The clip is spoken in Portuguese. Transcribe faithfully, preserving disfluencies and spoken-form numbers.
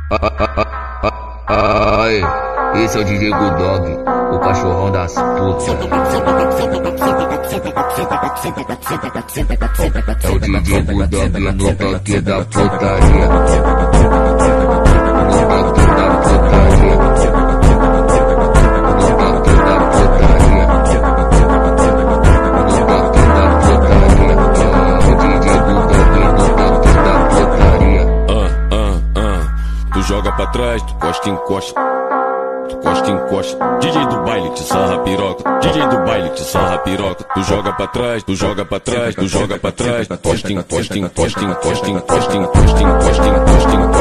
Ai, esse é o D J Bulldog, o cachorrão das putas. É o D J Bulldog no toque da putaria. No toque da putaria. No toque da putaria. No toque da putaria. O D J Bulldog no toque da putaria. Ah, ah, ah. Tu joga pra trás, tu costa, encosta. Tu costa, encosta. D J do baile te sarra piroca. D J do baile te sarra piroca. Tu joga pra trás, tu joga pra trás, tu joga pra trás. Costa, encosta, encosta, encosta, encosta, encosta, encosta, encosta.